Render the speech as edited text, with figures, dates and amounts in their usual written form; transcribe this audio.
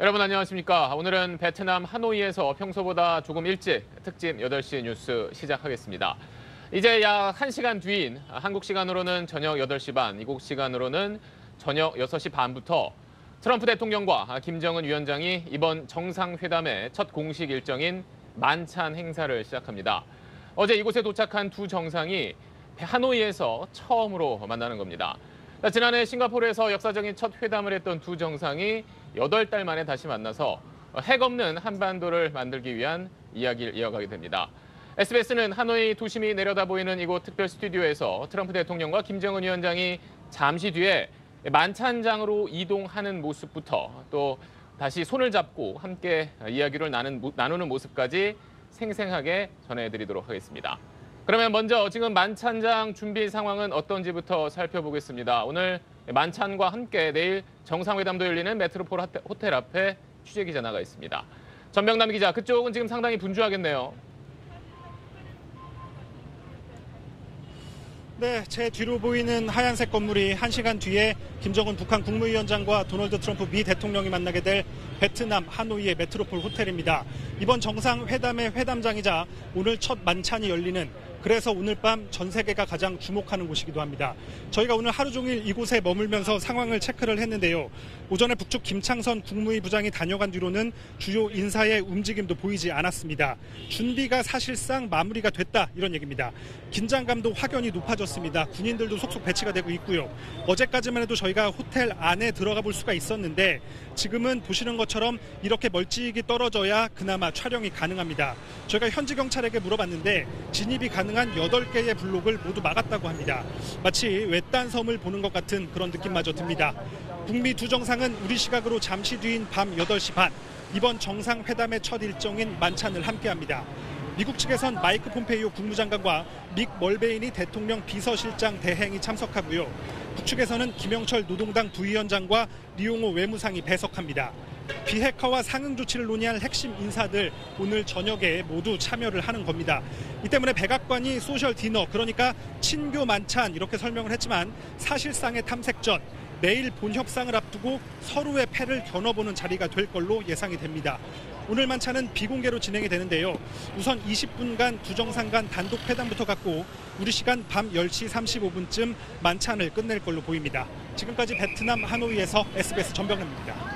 여러분 안녕하십니까? 오늘은 베트남 하노이에서 평소보다 조금 일찍 특집 8시 뉴스 시작하겠습니다. 이제 약 1시간 뒤인 한국 시간으로는 저녁 8시 반, 이곳 시간으로는 저녁 6시 반부터 트럼프 대통령과 김정은 위원장이 이번 정상회담의 첫 공식 일정인 만찬 행사를 시작합니다. 어제 이곳에 도착한 두 정상이 하노이에서 처음으로 만나는 겁니다. 지난해 싱가포르에서 역사적인 첫 회담을 했던 두 정상이 8달 만에 다시 만나서 핵 없는 한반도를 만들기 위한 이야기를 이어가게 됩니다. SBS는 하노이 도심이 내려다 보이는 이곳 특별 스튜디오에서 트럼프 대통령과 김정은 위원장이 잠시 뒤에 만찬장으로 이동하는 모습부터 또 다시 손을 잡고 함께 이야기를 나누는 모습까지 생생하게 전해드리도록 하겠습니다. 그러면 먼저 지금 만찬장 준비 상황은 어떤지부터 살펴보겠습니다. 오늘 만찬과 함께 내일 정상회담도 열리는 메트로폴 호텔 앞에 취재기자 나가 있습니다. 전병남 기자, 그쪽은 지금 상당히 분주하겠네요. 네, 제 뒤로 보이는 하얀색 건물이 1시간 뒤에 김정은 북한 국무위원장과 도널드 트럼프 미 대통령이 만나게 될 베트남 하노이의 메트로폴 호텔입니다. 이번 정상회담의 회담장이자 오늘 첫 만찬이 열리는, 그래서 오늘 밤 전 세계가 가장 주목하는 곳이기도 합니다. 저희가 오늘 하루 종일 이곳에 머물면서 상황을 체크를 했는데요. 오전에 북측 김창선 국무위 부장이 다녀간 뒤로는 주요 인사의 움직임도 보이지 않았습니다. 준비가 사실상 마무리가 됐다, 이런 얘기입니다. 긴장감도 확연히 높아졌습니다. 군인들도 속속 배치가 되고 있고요. 어제까지만 해도 저희가 호텔 안에 들어가 볼 수가 있었는데 지금은 보시는 것처럼 이렇게 멀찍이 떨어져야 그나마 촬영이 가능합니다. 저희가 현지 경찰에게 물어봤는데 진입이 가능한 8개의 블록을 모두 막았다고 합니다. 마치 외딴 섬을 보는 것 같은 그런 느낌마저 듭니다. 북미 두 정상은 우리 시각으로 잠시 뒤인 밤 8시 반, 이번 정상회담의 첫 일정인 만찬을 함께합니다. 미국 측에선 마이크 폼페이오 국무장관과 믹 멀베이니 대통령 비서실장 대행이 참석하고요. 북측에서는 김영철 노동당 부위원장과 리용호 외무상이 배석합니다. 비핵화와 상응 조치를 논의할 핵심 인사들 오늘 저녁에 모두 참여를 하는 겁니다. 이 때문에 백악관이 소셜 디너, 그러니까 친교 만찬 이렇게 설명을 했지만 사실상의 탐색전, 내일 본 협상을 앞두고 서로의 패를 겨눠보는 자리가 될 걸로 예상이 됩니다. 오늘 만찬은 비공개로 진행이 되는데요. 우선 20분간 두 정상 간 단독 회담부터 갖고 우리 시간 밤 10시 35분쯤 만찬을 끝낼 걸로 보입니다. 지금까지 베트남 하노이에서 SBS 전병남입니다.